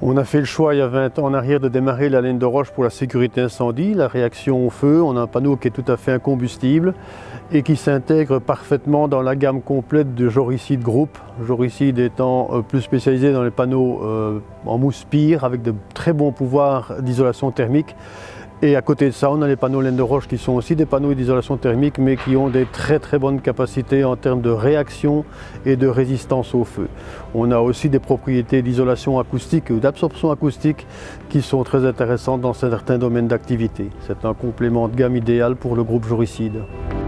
On a fait le choix il y a 20 ans en arrière de démarrer la laine de roche pour la sécurité incendie, la réaction au feu. On a un panneau qui est tout à fait incombustible et qui s'intègre parfaitement dans la gamme complète de Joricide Group. Joricide étant plus spécialisé dans les panneaux en mousse pire avec de très bons pouvoirs d'isolation thermique. Et à côté de ça, on a les panneaux laine de roche qui sont aussi des panneaux d'isolation thermique mais qui ont des très bonnes capacités en termes de réaction et de résistance au feu. On a aussi des propriétés d'isolation acoustique ou d'absorption acoustique qui sont très intéressantes dans certains domaines d'activité. C'est un complément de gamme idéal pour le groupe Joricide.